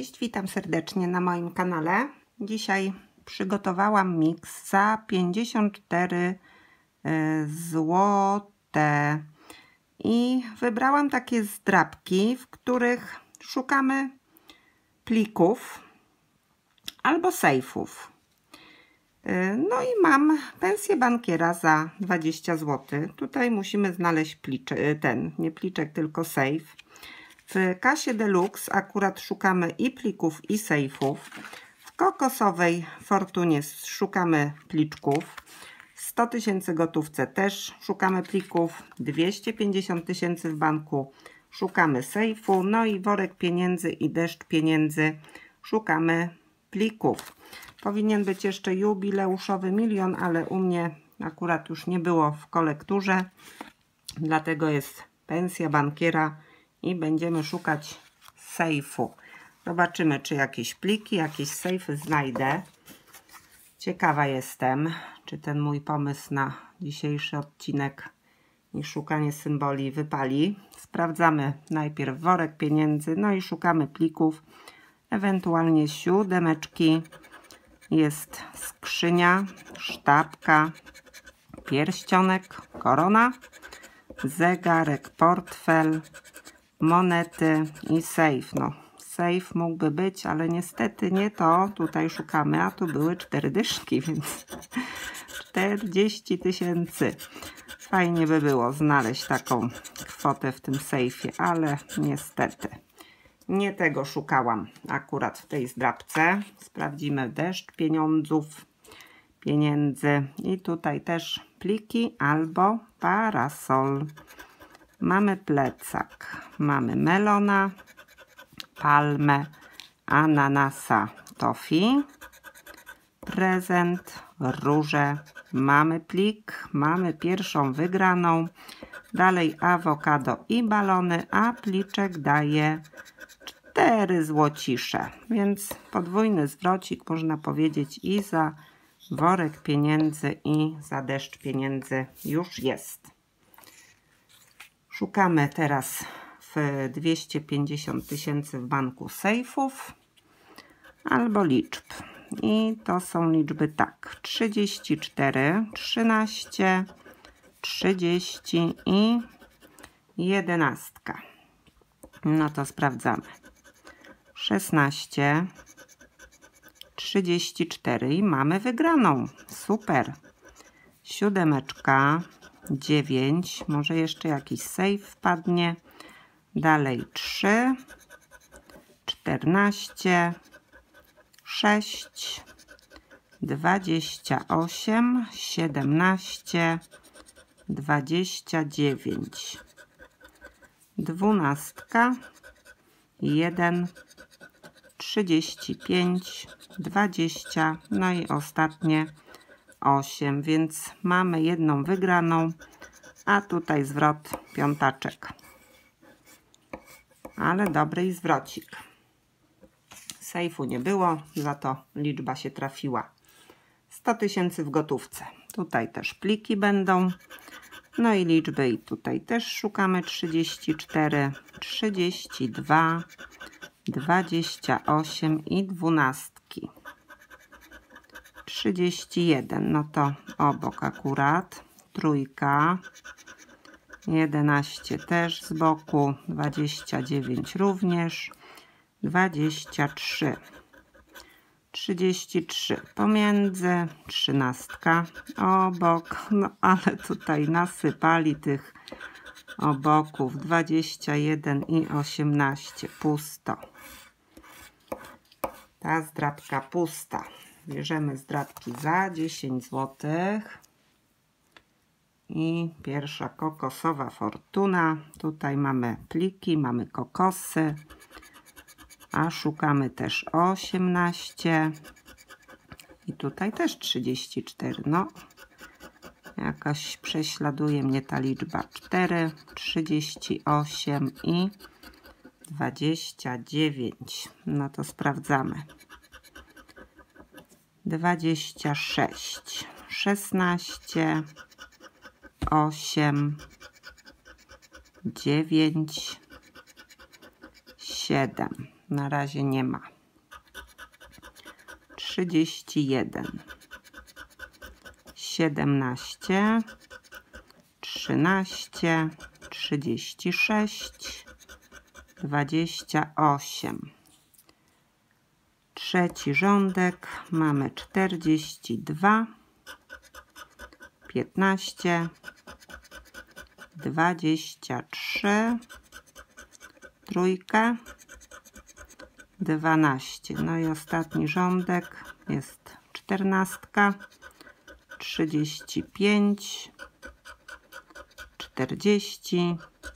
Cześć, witam serdecznie na moim kanale. Dzisiaj przygotowałam miks za 54 złote i wybrałam takie zdrabki, w których szukamy plików albo sejfów. No i mam pensję bankiera za 20 zł. Tutaj musimy znaleźć nie pliczek, tylko sejf. W kasie Deluxe akurat szukamy i plików, i sejfów. W kokosowej fortunie szukamy pliczków. 100 tysięcy gotówce też szukamy plików. 250 tysięcy w banku szukamy sejfu. No i worek pieniędzy i deszcz pieniędzy szukamy plików. Powinien być jeszcze jubileuszowy 1 000 000, ale u mnie akurat już nie było w kolekturze. Dlatego jest pensja bankiera i będziemy szukać sejfu. Zobaczymy, czy jakieś pliki, jakieś sejfy znajdę. Ciekawa jestem, czy ten mój pomysł na dzisiejszy odcinek i szukanie symboli wypali. Sprawdzamy najpierw worek pieniędzy, no i szukamy plików, ewentualnie siódemeczki. Jest skrzynia, sztabka, pierścionek, korona, zegarek, portfel, monety i sejf. No, sejf mógłby być, ale niestety nie to tutaj szukamy, a tu były 4 dyszki, więc 40 tysięcy. Fajnie by było znaleźć taką kwotę w tym sejfie, ale niestety nie tego szukałam akurat w tej zdrabce. Sprawdzimy deszcz pieniędzy i tutaj też pliki albo parasol. Mamy plecak, mamy melona, palmę, ananasa, tofi, prezent, róże, mamy plik, mamy pierwszą wygraną, dalej awokado i balony, a pliczek daje 4 złocisze, więc podwójny zwrocik można powiedzieć i za worek pieniędzy i za deszcz pieniędzy już jest. Szukamy teraz w 250 tysięcy w banku sejfów albo liczb. I to są liczby tak: 34, 13, 30 i 11. No to sprawdzamy. 16, 34 i mamy wygraną. Super. Siódemeczka, 9, może jeszcze jakiś sejf wpadnie. Dalej 3, 14, 6, 28, 17, 29, 12, 1, 35, 20, no i ostatnie 8, więc mamy jedną wygraną, a tutaj zwrot piątaczek. Ale dobry zwrocik. Sejfu nie było, za to liczba się trafiła. 100 tysięcy w gotówce. Tutaj też pliki będą. No i liczby i tutaj też szukamy 34, 32, 28 i 12. 31, no to obok akurat. Trójka. 11 też z boku, 29 również, 23, 33 pomiędzy, 13 obok, no ale tutaj nasypali tych oboków, 21 i 18, pusto. Ta zdrabka pusta. Bierzemy zdrabki za 10 zł. I pierwsza kokosowa fortuna. Tutaj mamy pliki, mamy kokosy, a szukamy też 18 i tutaj też 34. No, jakaś prześladuje mnie ta liczba. 4, 38 i 29. No to sprawdzamy. 26, 16, 8, 9, 7. na razie nie ma. 31, 17, 13, 36, 28. Trzeci rządek mamy 42, 15, 23, trójkę, 12. No i ostatni rządek jest 14, 35, 40,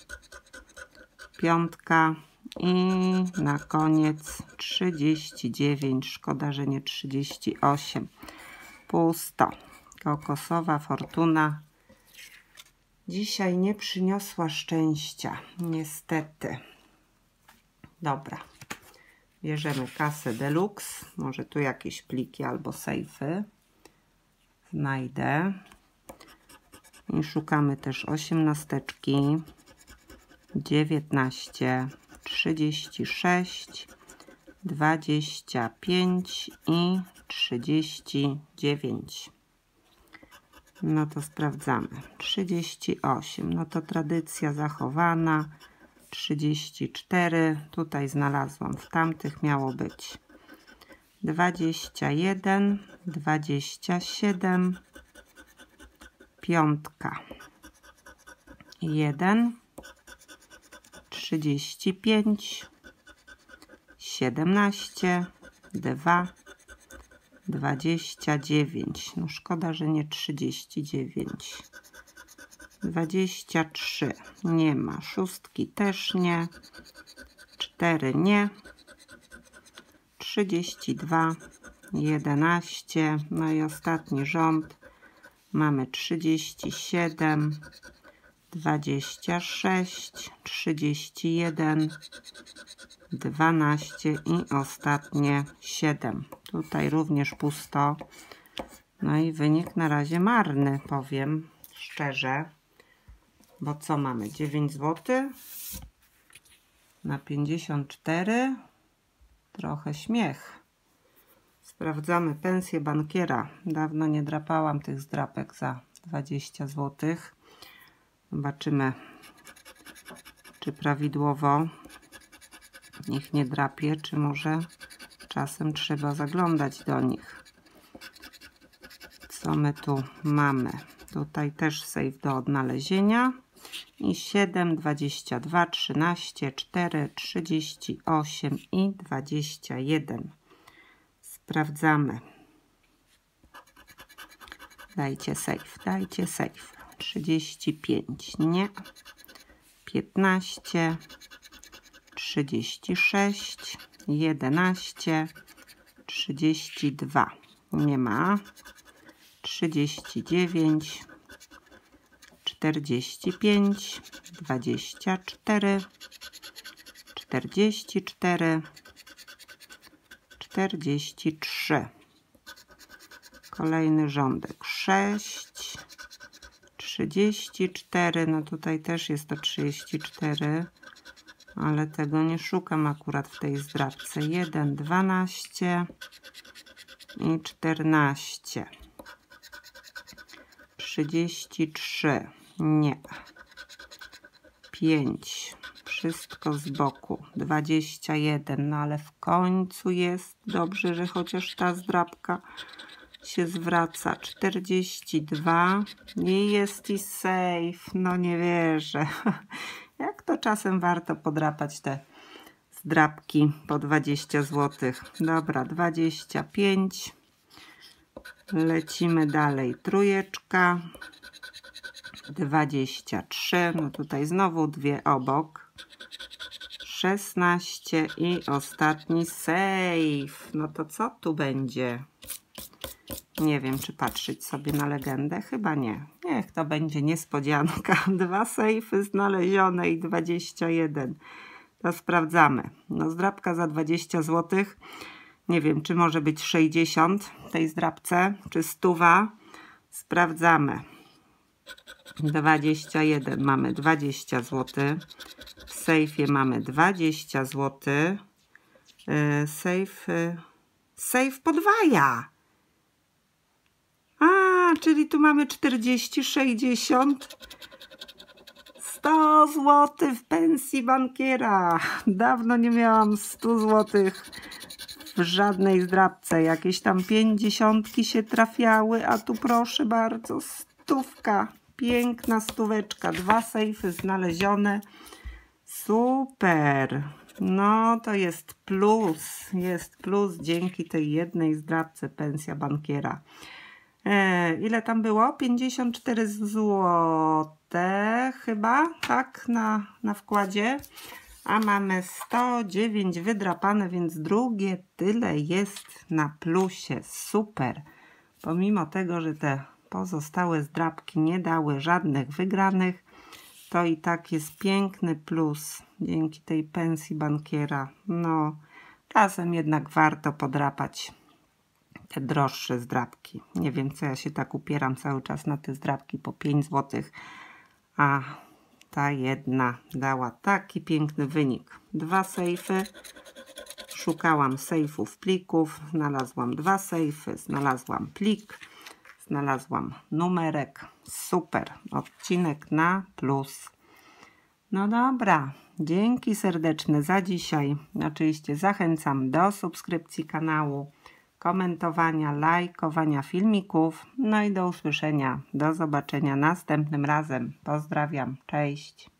piątka i na koniec 39. Szkoda, że nie 38. Pusto. Kokosowa fortuna dzisiaj nie przyniosła szczęścia, niestety. Dobra. Bierzemy kasę deluxe. Może tu jakieś pliki albo sejfy znajdę. I szukamy też 18, 19, 36, 25 i 39. No to sprawdzamy. 38, no to tradycja zachowana. 34, tutaj znalazłam, w tamtych miało być 21, 27, piątka, 1, 35, 17, 2, 29. No szkoda, że nie 39. 23 nie ma, szóstki też nie, 4 nie, 32, 11, no i ostatni rząd mamy 37, 26, 31, 12 i ostatnie 7. Tutaj również pusto, no i wynik na razie marny, powiem szczerze. Bo co mamy? 9 zł na 54. Trochę śmiech. Sprawdzamy pensję bankiera. Dawno nie drapałam tych zdrapek za 20 zł. Zobaczymy, czy prawidłowo ich nie drapie, czy może czasem trzeba zaglądać do nich. Co my tu mamy? Tutaj też sejf do odnalezienia. I 7, 22, 13, 4, 38 i 21. Sprawdzamy. Dajcie sejf, dajcie sejf. 35, nie. 15, 36, 11, 32, nie ma. 39, 45, 24, 44, 43. Kolejny rządek 6, 34, no tutaj też jest to 34, ale tego nie szukam akurat w tej zdrabce. 1, 12 i 14. 33, nie. 5, wszystko z boku. 21, no ale w końcu jest. Dobrze, że chociaż ta zdrabka się zwraca. 42 i jest i safe. No nie wierzę. Jak to czasem warto podrapać te zdrabki po 20 zł. Dobra, 25. Lecimy dalej. Trójeczka. 23. No tutaj znowu dwie obok. 16 i ostatni safe. No to co tu będzie? Nie wiem, czy patrzeć sobie na legendę. Chyba nie. Niech to będzie niespodzianka. 2 sejfy znalezione i 21. To sprawdzamy. No zdrabka za 20 zł. Nie wiem, czy może być 60 w tej zdrabce, czy 100. Sprawdzamy. 21 mamy 20 zł. W sejfie mamy 20 zł. Save podwaja. A, czyli tu mamy 40, 60, 100 zł w pensji bankiera. Dawno nie miałam 100 zł w żadnej zdrabce. Jakieś tam 50 się trafiały, a tu proszę bardzo, stówka. Piękna stóweczka. 2 sejfy znalezione. Super. No to jest plus. Jest plus dzięki tej jednej zdrabce pensja bankiera. Ile tam było? 54 zł chyba, tak, na wkładzie. A mamy 109 wydrapane, więc drugie tyle jest na plusie. Super. Pomimo tego, że te pozostałe zdrabki nie dały żadnych wygranych, to i tak jest piękny plus dzięki tej pensji bankiera. No, czasem jednak warto podrapać te droższe zdrabki. Nie wiem, co ja się tak upieram cały czas na te zdrabki po 5 zł, a ta jedna dała taki piękny wynik. 2 sejfy. Szukałam sejfów, plików. Znalazłam 2 sejfy. Znalazłam plik. Znalazłam numerek. Super. Odcinek na plus. No dobra. Dzięki serdeczne za dzisiaj. Oczywiście zachęcam do subskrypcji kanału, komentowania, lajkowania filmików. No i do usłyszenia. Do zobaczenia następnym razem. Pozdrawiam. Cześć.